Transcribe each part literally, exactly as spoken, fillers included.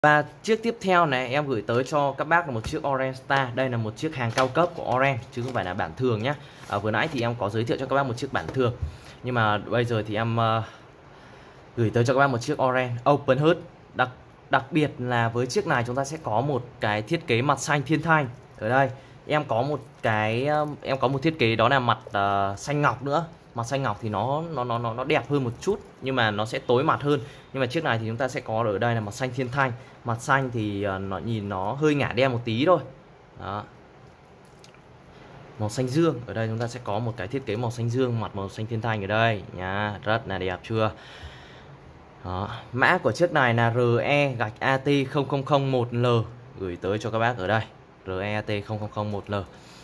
Và chiếc tiếp theo này em gửi tới cho các bác là một chiếc Orange Star. Đây là một chiếc hàng cao cấp của Orange chứ không phải là bản thường nhé. à, Vừa nãy thì em có giới thiệu cho các bác một chiếc bản thường, nhưng mà bây giờ thì em uh, gửi tới cho các bác một chiếc Orange Open Hood. Đặc đặc biệt là với chiếc này chúng ta sẽ có một cái thiết kế mặt xanh thiên thanh. Ở đây em có một cái em có một thiết kế đó là mặt uh, xanh ngọc nữa. Mặt xanh ngọc thì nó nó nó nó đẹp hơn một chút, nhưng mà nó sẽ tối mặt hơn. Nhưng mà chiếc này thì chúng ta sẽ có ở đây là mặt xanh thiên thanh. Mặt xanh thì uh, nó nhìn nó hơi ngả đen một tí thôi. Đó. Màu xanh dương, ở đây chúng ta sẽ có một cái thiết kế màu xanh dương, mặt màu xanh thiên thanh ở đây nha, rất là đẹp chưa. Đó. Mã của chiếc này là R E gạch A T không không không một L, gửi tới cho các bác ở đây, R E A T không không không một L.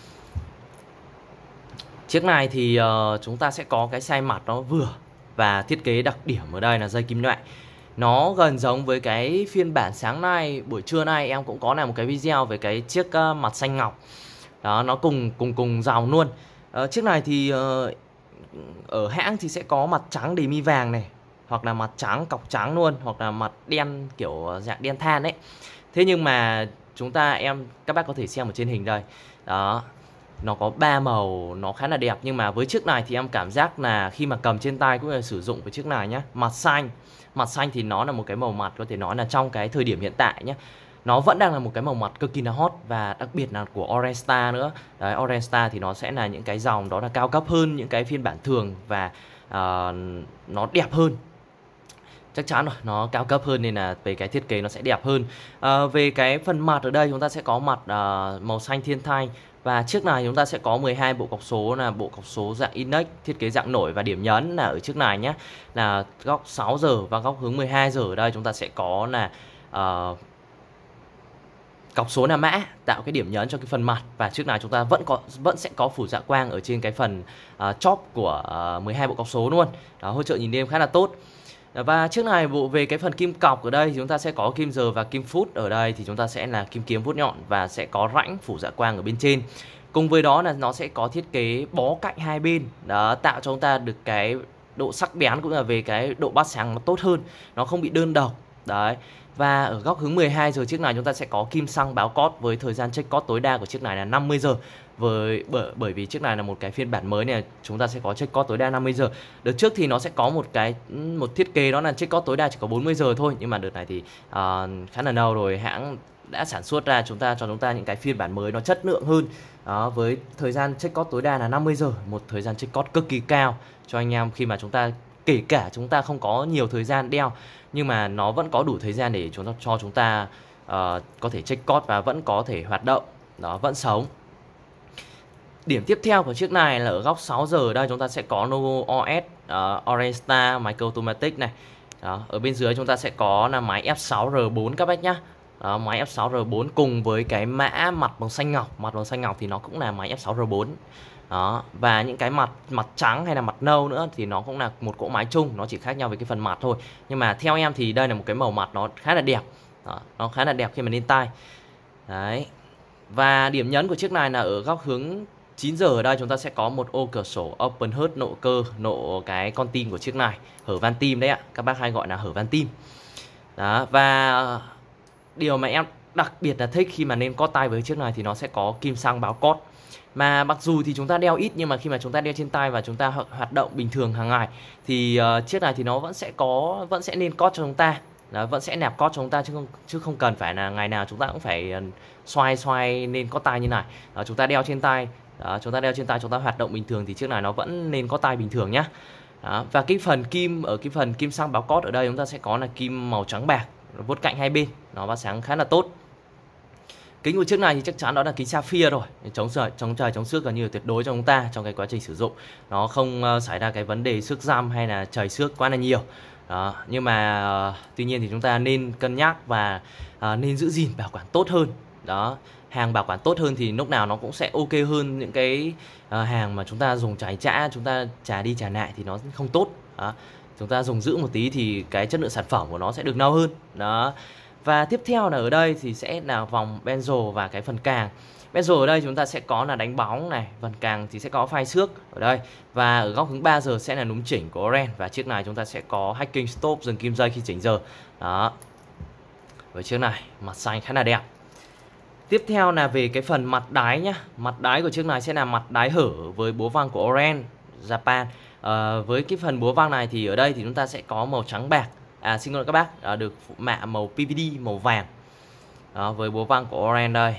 Chiếc này thì uh, chúng ta sẽ có cái size mặt nó vừa, và thiết kế đặc điểm ở đây là dây kim loại. Nó gần giống với cái phiên bản sáng nay, buổi trưa nay em cũng có làm một cái video về cái chiếc uh, mặt xanh ngọc. Đó, nó cùng cùng cùng dòng luôn. uh, Chiếc này thì uh, ở hãng thì sẽ có mặt trắng đề mi vàng này, hoặc là mặt trắng cọc trắng luôn, hoặc là mặt đen kiểu dạng đen than ấy. Thế nhưng mà chúng ta em các bác có thể xem ở trên hình đây. Đó, nó có ba màu, nó khá là đẹp. Nhưng mà với chiếc này thì em cảm giác là khi mà cầm trên tay cũng là sử dụng với chiếc này nhé. Mặt xanh, mặt xanh thì nó là một cái màu mặt có thể nói là trong cái thời điểm hiện tại nhé, nó vẫn đang là một cái màu mặt cực kỳ là hot, và đặc biệt là của Orange Star nữa. Đấy, Orange Star thì nó sẽ là những cái dòng đó là cao cấp hơn những cái phiên bản thường, và uh, nó đẹp hơn. Chắc chắn rồi, nó cao cấp hơn nên là về cái thiết kế nó sẽ đẹp hơn. à, Về cái phần mặt ở đây chúng ta sẽ có mặt uh, màu xanh thiên thanh. Và chiếc này chúng ta sẽ có mười hai bộ cọc số, là bộ cọc số dạng Index, thiết kế dạng nổi. Và điểm nhấn là ở chiếc này nhé, là góc sáu giờ và góc hướng mười hai giờ. Ở đây chúng ta sẽ có là uh, cọc số là mã, tạo cái điểm nhấn cho cái phần mặt. Và chiếc này chúng ta vẫn có vẫn sẽ có phủ dạ quang ở trên cái phần uh, chóp của uh, mười hai bộ cọc số luôn. Đó, hỗ trợ nhìn đêm khá là tốt. Và chiếc này bộ về cái phần kim cọc ở đây thì chúng ta sẽ có kim giờ và kim phút. Ở đây thì chúng ta sẽ là kim kiếm vuốt nhọn, và sẽ có rãnh phủ dạ quang ở bên trên. Cùng với đó là nó sẽ có thiết kế bó cạnh hai bên. Đó, tạo cho chúng ta được cái độ sắc bén cũng là về cái độ bắt sáng nó tốt hơn, nó không bị đơn độc. Đấy. Và ở góc hướng mười hai giờ chiếc này chúng ta sẽ có kim xăng báo cót, với thời gian check cót tối đa của chiếc này là năm mươi giờ. Với bởi bởi vì chiếc này là một cái phiên bản mới này, chúng ta sẽ có check cót tối đa năm mươi giờ. Đợt trước thì nó sẽ có một cái một thiết kế đó là check cót tối đa chỉ có bốn mươi giờ thôi, nhưng mà đợt này thì uh, khá là lâu rồi hãng đã sản xuất ra chúng ta cho chúng ta những cái phiên bản mới nó chất lượng hơn. Đó, với thời gian check cót tối đa là năm mươi giờ, một thời gian check cót cực kỳ cao cho anh em khi mà chúng ta, kể cả chúng ta không có nhiều thời gian đeo, nhưng mà nó vẫn có đủ thời gian để chúng ta cho chúng ta uh, có thể check cót và vẫn có thể hoạt động, đó, vẫn sống. Điểm tiếp theo của chiếc này là ở góc sáu giờ. Ở đây chúng ta sẽ có logo O S, uh, Orange Star, máy cơ automatic này. Đó, ở bên dưới chúng ta sẽ có là máy F sáu R bốn các bác nhá. Đó, máy F sáu R bốn cùng với cái mã mặt màu xanh ngọc. Mặt màu xanh ngọc thì nó cũng là máy F sáu R bốn. Đó, và những cái mặt mặt trắng hay là mặt nâu nữa thì nó cũng là một cỗ máy chung, nó chỉ khác nhau về cái phần mặt thôi. Nhưng mà theo em thì đây là một cái màu mặt nó khá là đẹp. Đó, nó khá là đẹp khi mà lên tay. Đấy. Và điểm nhấn của chiếc này là ở góc hướng chín giờ. Ở đây chúng ta sẽ có một ô cửa sổ Open Hood nộ cơ, nộ cái con tim của chiếc này, hở van tim đấy ạ, các bác hay gọi là hở van tim. Đó, và điều mà em đặc biệt là thích khi mà lên cót tay với chiếc này thì nó sẽ có kim xăng báo cót. Mà mặc dù thì chúng ta đeo ít, nhưng mà khi mà chúng ta đeo trên tay và chúng ta hoạt động bình thường hàng ngày thì uh, chiếc này thì nó vẫn sẽ có vẫn sẽ lên cót cho chúng ta. Đó, vẫn sẽ nạp cót cho chúng ta, chứ không chứ không cần phải là ngày nào chúng ta cũng phải uh, xoay xoay lên cót tay như này. Đó, chúng ta đeo trên tay, đó, chúng ta đeo trên tay chúng ta hoạt động bình thường thì chiếc này nó vẫn lên cót tay bình thường nhá. Đó, và cái phần kim ở cái phần kim xăng báo cót ở đây chúng ta sẽ có là kim màu trắng bạc, vuốt cạnh hai bên, nó phát sáng khá là tốt. Kính của chiếc này thì chắc chắn đó là kính sapphire rồi, chống trời chống trời chống xước gần như là tuyệt đối cho chúng ta trong cái quá trình sử dụng, nó không uh, xảy ra cái vấn đề xước răm hay là chảy xước quá là nhiều. Đó, nhưng mà uh, tuy nhiên thì chúng ta nên cân nhắc và uh, nên giữ gìn bảo quản tốt hơn. Đó, hàng bảo quản tốt hơn thì lúc nào nó cũng sẽ ok hơn những cái uh, hàng mà chúng ta dùng trái chã, chúng ta trả đi trả lại thì nó không tốt. Đó, chúng ta dùng giữ một tí thì cái chất lượng sản phẩm của nó sẽ được lâu hơn. Đó. Và tiếp theo là ở đây thì sẽ là vòng bezel và cái phần càng. Bezel ở đây chúng ta sẽ có là đánh bóng này, phần càng thì sẽ có phai xước ở đây. Và ở góc hướng ba giờ sẽ là núm chỉnh của Orange. Và chiếc này chúng ta sẽ có hacking stop, dừng kim dây khi chỉnh giờ. Đó. với chiếc này, mặt xanh khá là đẹp. Tiếp theo là về cái phần mặt đáy nhá. Mặt đáy của chiếc này sẽ là mặt đáy hở với búa văng của Orange Japan. à, Với cái phần búa văng này thì ở đây thì chúng ta sẽ có màu trắng bạc. À xin lỗi các bác, à, được phụ mạ màu pê vê đê màu vàng. Đó, với búa văng của Orange đây.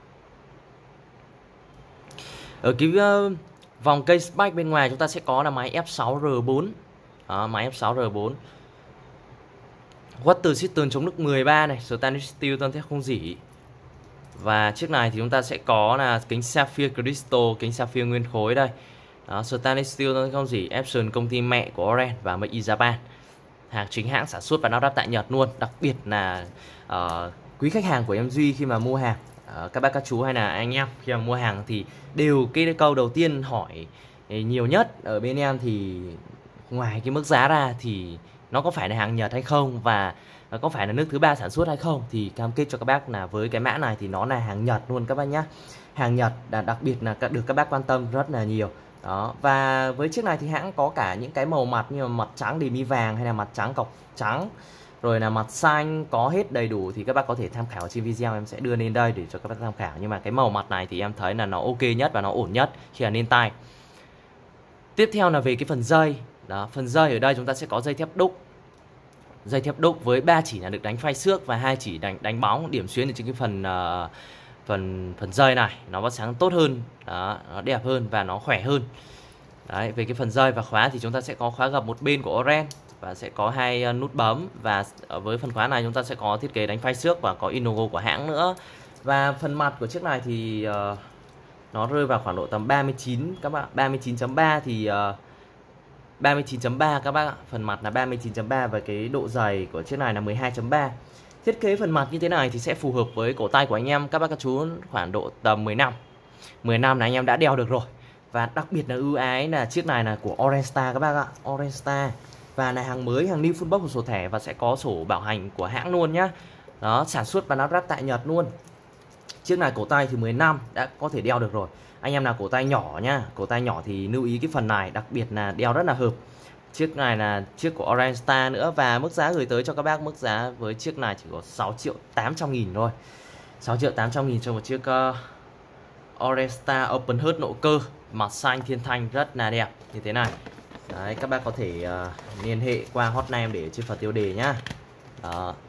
Ở cái uh, vòng cây spike bên ngoài chúng ta sẽ có là máy F sáu R bốn. Đó, máy F sáu R bốn. Water System chống nước mười ba này, Stainless Steel tân thép không rỉ. Và chiếc này thì chúng ta sẽ có là kính Sapphire Crystal, kính Sapphire nguyên khối đây. Đó, Stainless Steel tân thép không rỉ, Epson công ty mẹ của Orange và Made in Japan. Hàng chính hãng sản xuất và lắp ráp tại Nhật luôn. Đặc biệt là uh, quý khách hàng của em Duy khi mà mua hàng, uh, các bác các chú hay là anh em khi mà mua hàng thì đều cái câu đầu tiên hỏi nhiều nhất ở bên em thì ngoài cái mức giá ra thì nó có phải là hàng Nhật hay không, và có phải là nước thứ ba sản xuất hay không, thì cam kết cho các bác là với cái mã này thì nó là hàng Nhật luôn các bác nhé. Hàng Nhật, đặc biệt là được các bác quan tâm rất là nhiều. Đó, và với chiếc này thì hãng có cả những cái màu mặt như là mặt trắng đề mi vàng hay là mặt trắng cọc trắng, rồi là mặt xanh, có hết đầy đủ thì các bác có thể tham khảo trên video em sẽ đưa lên đây để cho các bác tham khảo. Nhưng mà cái màu mặt này thì em thấy là nó ok nhất và nó ổn nhất khi là lên tay. Tiếp theo là về cái phần dây. Đó, phần dây ở đây chúng ta sẽ có dây thép đúc. Dây thép đúc với ba chỉ là được đánh phay xước và hai chỉ đánh đánh bóng. Điểm xuyến ở trên cái phần uh, phần phần dây này nó phát sáng tốt hơn, đó, nó đẹp hơn và nó khỏe hơn. Đấy, về cái phần dây và khóa thì chúng ta sẽ có khóa gập một bên của Orange và sẽ có hai uh, nút bấm, và với phần khóa này chúng ta sẽ có thiết kế đánh phay xước và có in logo của hãng nữa. Và phần mặt của chiếc này thì uh, nó rơi vào khoảng độ tầm ba mươi chín các bạn, ba mươi chín chấm ba thì uh, ba mươi chín chấm ba các bác ạ. Phần mặt là ba mươi chín chấm ba và cái độ dày của chiếc này là mười hai chấm ba. Thiết kế phần mặt như thế này thì sẽ phù hợp với cổ tay của anh em các bác các chú khoảng độ tầm mười năm. mười năm là anh em đã đeo được rồi. Và đặc biệt là ưu ái là chiếc này là của Orange Star các bác ạ, Orange Star. Và là hàng mới, hàng new full box của sổ thẻ và sẽ có sổ bảo hành của hãng luôn nhá. Đó, sản xuất và lắp ráp tại Nhật luôn. Chiếc này cổ tay thì mười năm đã có thể đeo được rồi. Anh em nào cổ tay nhỏ nhá, cổ tay nhỏ thì lưu ý cái phần này, đặc biệt là đeo rất là hợp. Chiếc này là chiếc của Orange Star nữa, và mức giá gửi tới cho các bác mức giá với chiếc này chỉ có sáu triệu tám trăm nghìn thôi. sáu triệu tám trăm nghìn cho một chiếc uh, Orange Star Open Heart nộ cơ mặt xanh thiên thanh rất là đẹp như thế này. Đấy, các bác có thể uh, liên hệ qua hotline để trên phần tiêu đề nhá. Đó.